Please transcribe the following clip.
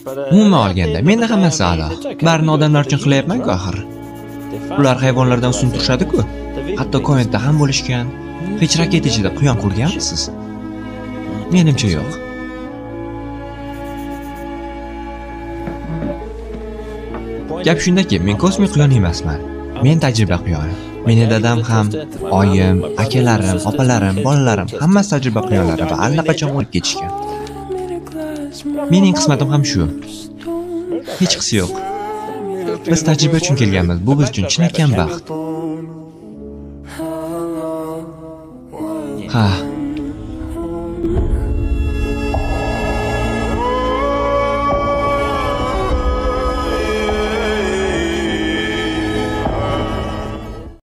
Umuman olganda, menda hammasi a'lo. Barini odamlar uchun qilyapman-ku axir. Ular hayvonlardan ustun turishadi-ku. Hatto koinotda ham bo'lishgan. Hech raketa ichida quyon qurganmisiz? Menimcha yo'q. Gap shundaki, men kosmik quyon emasman. Men tajriba quyoni. Meni dadam ham, oyim, akalarim, opalarim, bolalarim hammasi tajriba quyonlari va allaqachon o'lib ketishgan. Mening qismatim ham shu. Hech qisi yo'q. Biz tajriba uchun kelganmiz. Bu biz uchun chinakam baxt. Ha,